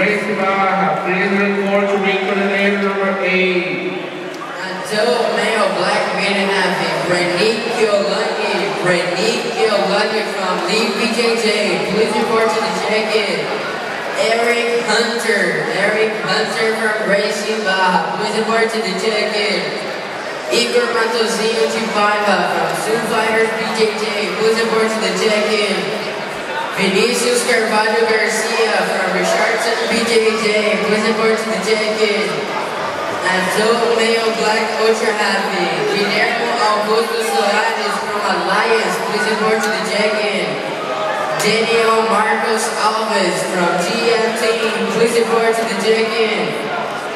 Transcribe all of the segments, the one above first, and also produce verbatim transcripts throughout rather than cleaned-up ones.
Gracie Baja, please report to ring coordinator number eight. Adult male black man and happy, Branique Kiolani, Branique Kiolani from Lee P J J, please report to the check-in. Eric Hunter, Eric Hunter from Gracie Baja, please report to the check-in. Igor Matosinho Chipaiva from Sioux Fighters P J J, please report to the check-in. Vinicius Carvalho Garcia from Richardson P J J, please report to the check-in. Adult male black ultra happy, Guillermo Augusto Soares from Alliance, please report to the check-in. Daniel Marcos Alves from G M T, please report to the check-in.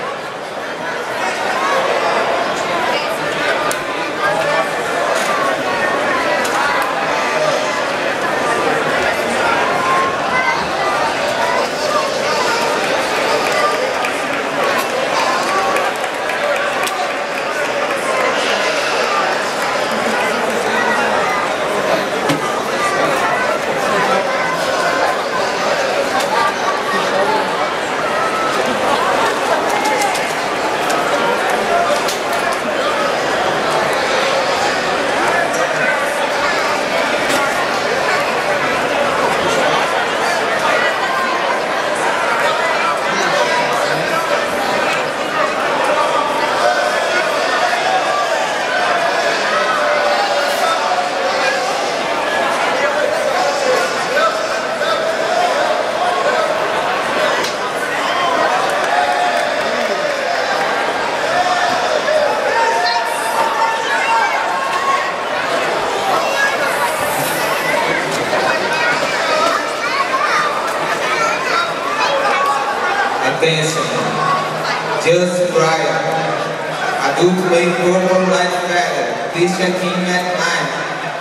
Attention, just Brian, adult male purple light feather, please check in at nine.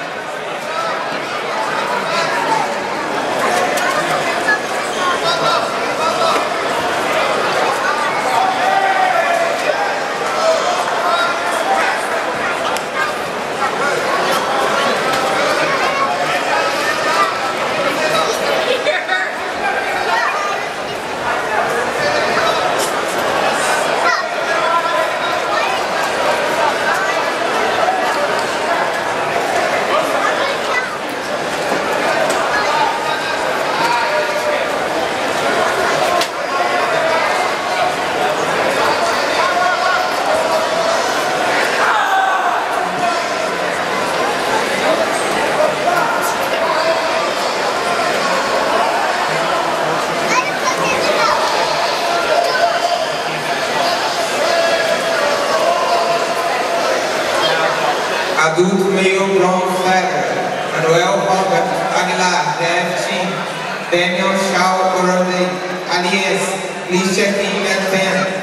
Adult male brown feather, Manuel Robert Aguilar, D F Team, Daniel Shaw Corande, Alias, please check in at ten.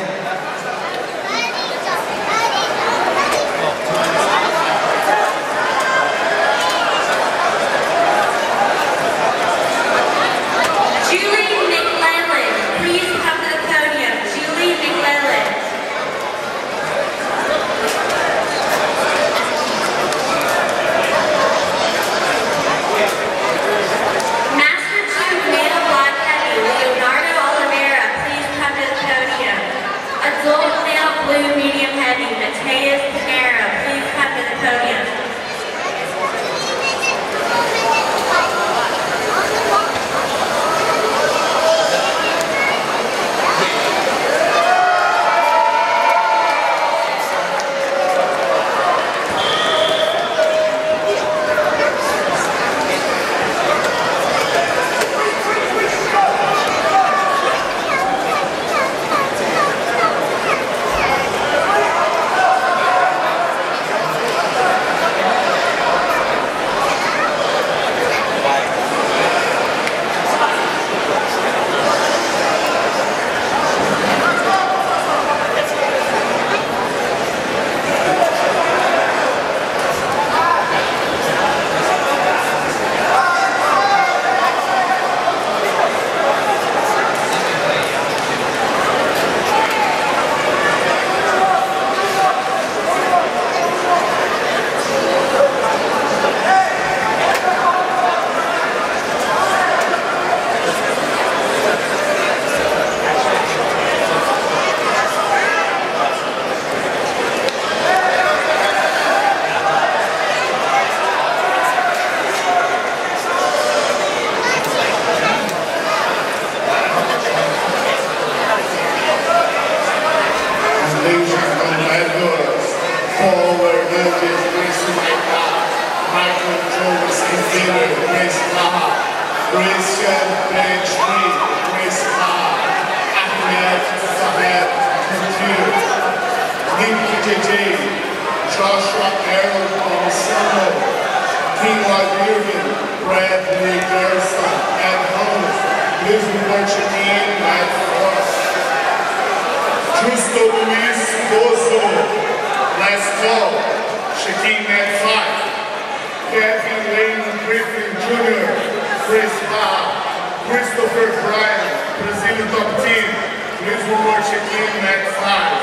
Grace Maha, Christian Benchri, Grace Maha, Ahmed Sahed Couture, Lee P J J, Joshua Errol Bonsanto, King Wadirian, Bradley Garrison, Ed Holmes, Lisbon Marchinin, Matt Frost, Justo Luis Bozo, Les Cole, Shaquem at five, Kevin Lane Griffin Junior, Chris Baha, Christopher Bryan, Brazil top team, Lisbon Marchinin at five,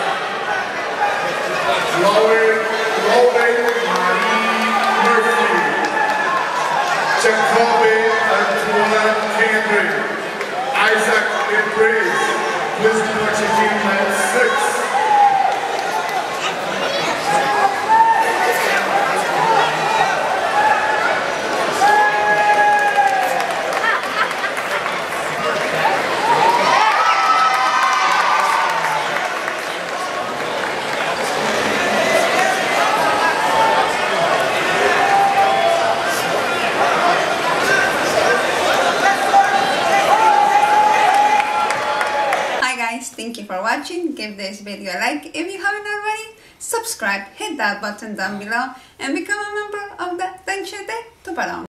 Lauren Marie Murphy, Jacoby Antoine Kendrick, Isaac Embrace, Lisbon Marchinin at six. Thank you for watching. Give this video a like if you haven't already. Subscribe, hit that button down below, and become a member of the Tanchete Tubarão.